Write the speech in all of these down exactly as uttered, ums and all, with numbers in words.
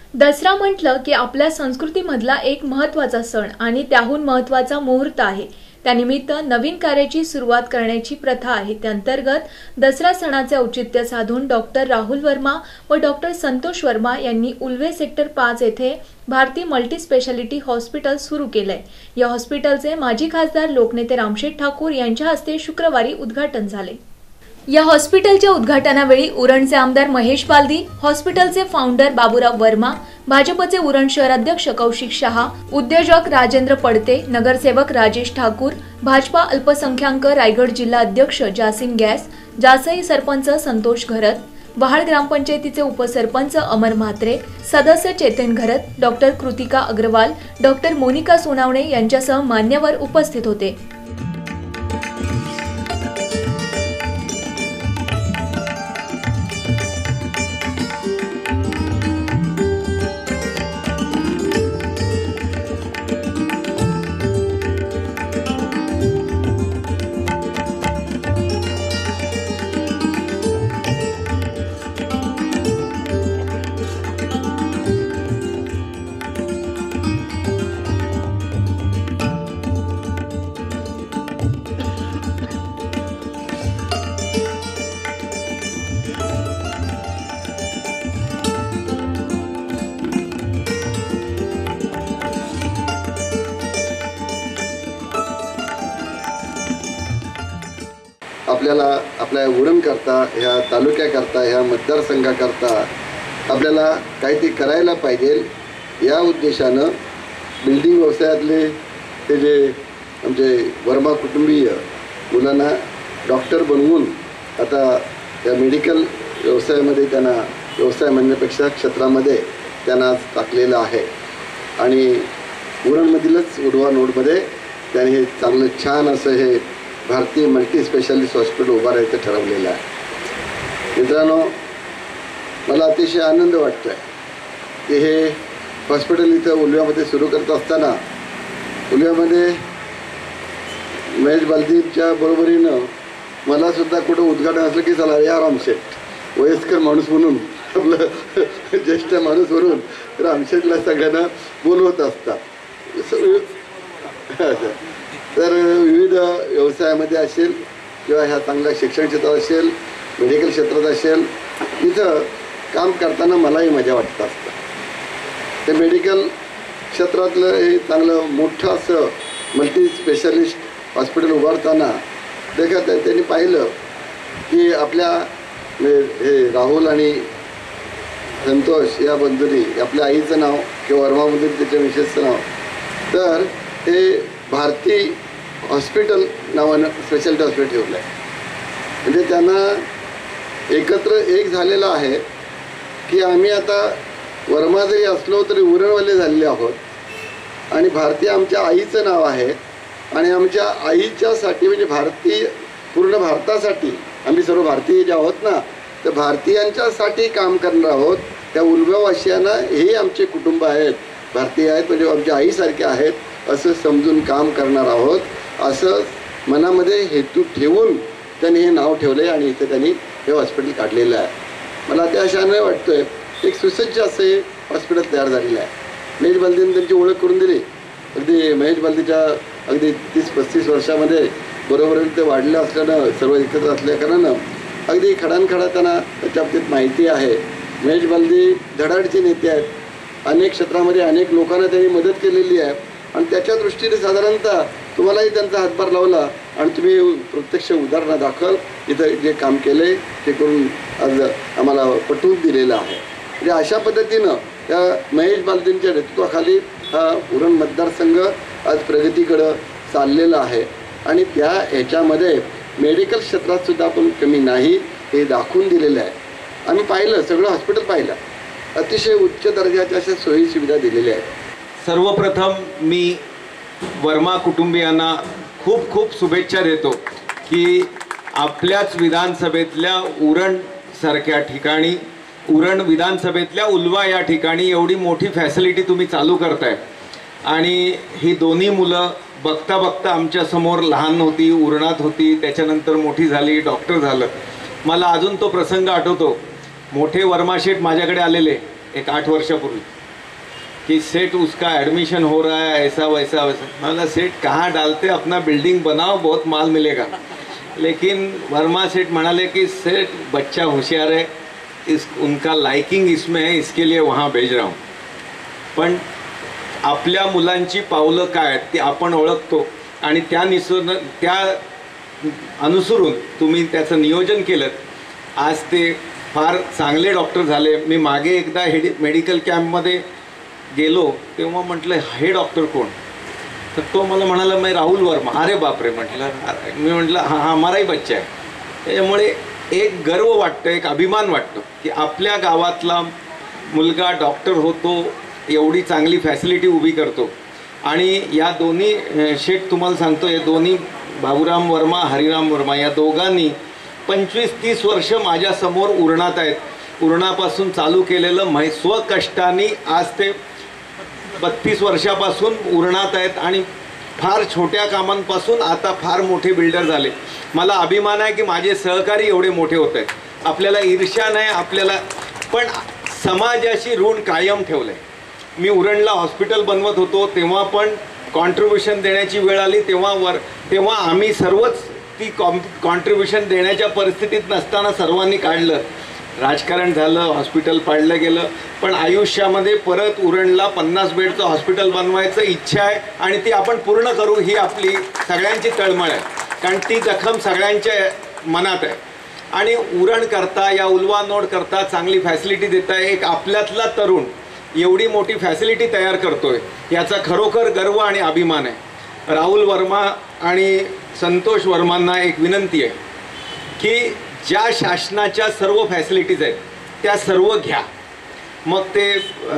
दसरा म्हटलं की आपल्या संस्कृतीमधला एक महत्त्वाचा सण आणि त्याहून महत्त्वाचा मुहूर्त आहे। त्यानिमित्त नवीन कार्याची सुरुवात करण्याची प्रथा आहे। त्याअंतर्गत दसरा सणाचे औचित्य साधून डॉक्टर राहुल वर्मा व डॉक्टर संतोष वर्मा यांनी उल्वे सेक्टर पाच येथे भारती मल्टी स्पेशालिटी हॉस्पिटल सुरू केलंय। या हॉस्पिटलचे माजी खासदार लोकनेते रामशेठ ठाकूर यांच्या हस्ते शुक्रवारी उद्घाटन झाले। या हॉस्पिटलच्या उद्घाटनावेळी उरणचे आमदार महेश बालदी, हॉस्पिटलचे फाउंडर बाबूराव वर्मा, भाजपचे उरण शहर अध्यक्ष कौशिक शहा, उद्योजक राजेंद्र पडते, नगरसेवक राजेश ठाकूर, भाजपा अल्पसंख्याक रायगड जिल्हा अध्यक्ष जासिम गॅस, जासई सरपंच संतोष घरत, वहाड ग्रामपंचायतीचे उपसरपंच अमर म्हात्रे, सदस्य चेतन घरत, डॉक्टर कृतिका अग्रवाल, डॉक्टर मोनिका सोनावणे यांच्यासह मान्यवर उपस्थित होते। आपल्याला आपल्या उरण करता, ह्या तालुक्याकरता, ह्या मतदारसंघाकरता आपल्याला काहीतरी करायला पाहिजे। या उद्देशानं बिल्डिंग व्यवसायातले ते जे आमचे वर्मा कुटुंबीय मुलांना डॉक्टर बनवून आता त्या मेडिकल व्यवसायामध्ये त्यांना व्यवसाय म्हणण्यापेक्षा क्षेत्रामध्ये त्यांना टाकलेलं आहे आणि उरणमधीलच उडवा नोडमध्ये त्यांनी हे चांगलं छान असं हे भारतीय मल्टी स्पेशालिस्ट हॉस्पिटल उभारायचं ठरवलेलं आहे। मित्रांनो, मला अतिशय आनंद वाटतो आहे की हे हॉस्पिटल इथं उल्व्यामध्ये सुरू करत असताना उल्व्यामध्ये महेश बालदीच्या बरोबरीनं मला सुद्धा कुठं उद्घाटन असलं की चला या रामशेठ, वयस्कर माणूस म्हणून, आपलं ज्येष्ठ माणूस म्हणून रामशेठला सगळ्यांना बोलवत असतात। तर विविध व्यवसायामध्ये असेल किंवा ह्या चांगल्या शिक्षण क्षेत्रात असेल, मेडिकल क्षेत्रात असेल, तिथं काम करताना मलाही मजा वाटत असतं। ते मेडिकल क्षेत्रातलं हे चांगलं मोठं असं मल्टी स्पेशालिस्ट हॉस्पिटल उभारताना देखत त्यांनी पाहिलं की आपल्या हे राहुल आणि संतोष या बंधूंनी आपल्या आईचं नाव किंवा वर्मामधून त्याच्या मिसेसचं नाव तर हे भारती हॉस्पिटल नावानं स्पेशालिटी हॉस्पिटल ठेवलं आहे। म्हणजे त्यांना एकत्र एक झालेलं आहे की आम्ही आता वर्मा जरी असलो तरी उरणवाले झालेले आहोत आणि भारती आमच्या आईचं नाव आहे आणि आमच्या आईच्यासाठी म्हणजे भारतीय पूर्ण भारतासाठी आम्ही सर्व भारतीय जे आहोत ना, तर भारतीयांच्यासाठी काम करणार आहोत। त्या उल्व्यावासियांना हे आमचे कुटुंब आहेत, भारतीय आहेत म्हणजे आमच्या आईसारखे आहेत असं समजून काम करणार आहोत, असं मनामध्ये हेतू ठेवून त्यांनी हे नाव ठेवलं आहे आणि इथं त्यांनी हे हॉस्पिटल काढलेलं आहे। मला त्या अशाने वाटतं आहे एक सुसज्ज असं हे हॉस्पिटल तयार झालेलं आहे। महेश बालदीने त्यांची ओळख करून दिली। अगदी महेश बालदीच्या अगदी तीस पस्तीस वर्षामध्ये बरोबर ते वाढलं असल्यानं, सर्व एकत्र असल्याकारणानं अगदी खडानखडा त्यांना त्याच्या बाबतीत माहिती आहे। महेश बालदी धडाडीचे नेते आहेत, अनेक क्षेत्रामध्ये अनेक लोकांना त्यांनी मदत केलेली आहे आणि त्याच्या दृष्टीने साधारणतः तुम्हालाही त्यांचा हातभार लावला आणि तुम्ही प्रत्यक्ष उदाहरणादाखल इथं जे काम केले ते करून आज आम्हाला पटवून दिलेलं आहे। म्हणजे अशा पद्धतीनं त्या महेश बालदींच्या नेतृत्वाखाली हा उरण मतदारसंघ आज प्रगतीकडं चाललेला आहे आणि त्या ह्याच्यामध्ये मेडिकल क्षेत्रात सुद्धा आपण कमी नाही हे दाखवून दिलेलं आहे। आम्ही पाहिलं, सगळं हॉस्पिटल पाहिलं, अतिशय उच्च दर्जाच्या अशा सोयी सुविधा दिलेल्या आहेत। सर्वप्रथम मी वर्मा कुटुंबियांना खूप खूप शुभेच्छा देतो की आपल्याच विधानसभेतल्या उरण सारख्या ठिकाणी, उरण विधानसभेतल्या उल्वा या ठिकाणी एवढी मोठी फॅसिलिटी तुम्ही चालू करताय आणि ही दोन्ही मुलं बघता बघता आमच्या समोर लहान होती, उरणात होती, त्याच्यानंतर मोठी झाली, डॉक्टर झालं। मला अजून तो प्रसंग आठवतो। मोठे वर्माशेठ माझ्याकडे आलेले एक आठ वर्षापूर्वी कि सेठ उसका एडमिशन हो रहा है ऐसा वैसा वैसा। मतलब सेठ कहाँ डालते, अपना बिल्डिंग बनाओ, बहुत माल मिलेगा। लेकिन वर्मा सेठ म्हणाले की सेठ बच्चा होशियार है, इस उनका लाइकिंग इसमें है, इसके लिए वहाँ भेज रहा हूँ। पण आपल्या मुलांची पावलं काय ती आपण ओळखतो आणि त्या निसरून त्या अनुसरून तुम्ही त्याचं नियोजन केलं, आज ते फार चांगले डॉक्टर झाले। मी मागे एकदा हेड मेडिकल कॅम्पमध्ये गेलो तेव्हा म्हटलं हे डॉक्टर कोण, तर तो मला म्हणाला मैं राहुल वर्मा। अरे बापरे म्हटलं, मी म्हटलं हा हा हमाराही बच्चा आहे। त्यामुळे एक गर्व वाटतं, एक अभिमान वाटतो की आपल्या गावातला मुलगा डॉक्टर होतो, एवढी चांगली फॅसिलिटी उभी करतो। आणि या दोन्ही शेठ तुम्हाला सांगतो, हे दोन्ही बाबूराम वर्मा हरिराम वर्मा या दोघांनी पंचवीस तीस वर्ष माझ्या समोर उरणात आहेत। उरणापासून चालू केलेलं मै स्वकष्टाने आज ते बत्तीस वर्षापासून उरणात आहेत आणि फार छोट्या कामांपासून आता फार मोठे बिल्डर झाले। मला अभिमान आहे की माझे सहकारी एवढे मोठे होत आहेत। आपल्याला ईर्ष्या नाही, आपल्याला पण समाजाशी ऋण कायम ठेवलं आहे। मी उरणला हॉस्पिटल बनवत होतो तेव्हा पण कॉन्ट्रीब्युशन देण्याची वेळ आली, तेव्हा वर तेव्हा आम्ही सर्वच ती कॉम कॉन्ट्रीब्युशन देण्याच्या परिस्थितीत नसताना सर्वांनी काढलं। राजकारण झालं, हॉस्पिटल पाडलं गेलं, पण आयुष्यामध्ये परत उरणला पन्नास बेडचं हॉस्पिटल बनवायचं इच्छा आहे आणि ती आपण पूर्ण करू ही आपली सगळ्यांची तळमळ आहे, कारण ती जखम सगळ्यांच्या मनात आहे। आणि उरण करता या उल्वा नोड करता चांगली फॅसिलिटी देत आहे। एक आपल्यातला तरुण एवढी मोठी फॅसिलिटी तयार करतोय याचा खरोखर गर्व आणि अभिमान आहे। राहुल वर्मा आणि संतोष वर्मांना एक विनंती आहे की ज्या शासनाच्या सर्व फॅसिलिटीज आहेत त्या सर्व घ्या। मग ते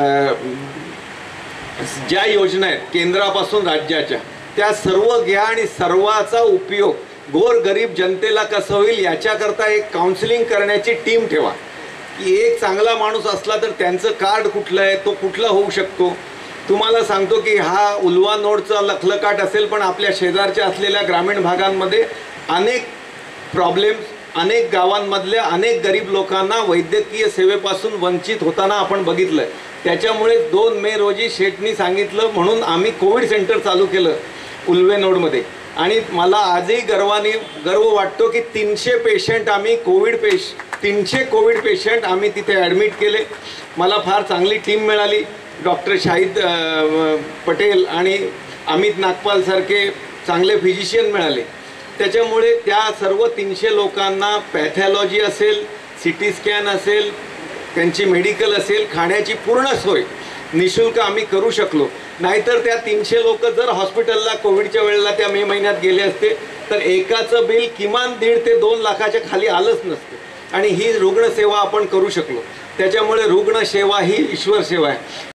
ज्या योजना आहेत केंद्रापासून राज्याच्या त्या सर्व घ्या आणि सर्वाचा उपयोग गोरगरीब जनतेला कसं होईल याच्याकरता एक काउन्सिलिंग करण्याची टीम ठेवा। की एक चांगला माणूस असला तर त्यांचं कार्ड कुठलं आहे, तो कुठला होऊ शकतो। तुम्हाला सांगतो की हा उल्वा नोडचा लखलकाट असेल, पण आपल्या शेजारच्या असलेल्या ग्रामीण भागांमध्ये अनेक प्रॉब्लेम्स, अनेक गावांमधल्या अनेक गरीब लोकांना वैद्यकीय सेवेपासून वंचित होताना आपण बघितलं। त्याच्यामुळे दोन मे रोजी शेठनी सांगितलं म्हणून आम्ही कोविड सेंटर चालू केलं उल्वे नोडमध्ये। आणि मला आजही गर्वाने गर्व वाटतो की तीनशे पेशंट आम्ही कोविड पेश तीनशे कोविड पेशंट आम्ही तिथे ॲडमिट केले। मला फार चांगली टीम मिळाली, डॉक्टर शाहिद पटेल आणि अमित नागपाल सारखे चांगले फिजिशियन मिळाले। त्याच्यामुळे त्या सर्व तीनशे लोकांना पॅथॉलॉजी असेल, सी टी स्कॅन असेल, त्यांची मेडिकल असेल, खाण्याची पूर्ण सोय निशुल्क आम्ही करू शकलो। नाहीतर त्या तीनशे लोक जर हॉस्पिटलला कोविडच्या वेळेला त्या मे महिन्यात गेले असते तर एकाचं बिल किमान दीड ते दोन लाखाच्या खाली आलंच नसतं। आणि ही रुग्णसेवा आपण करू शकलो। त्याच्यामुळे रुग्णसेवा ही ईश्वर सेवा आहे।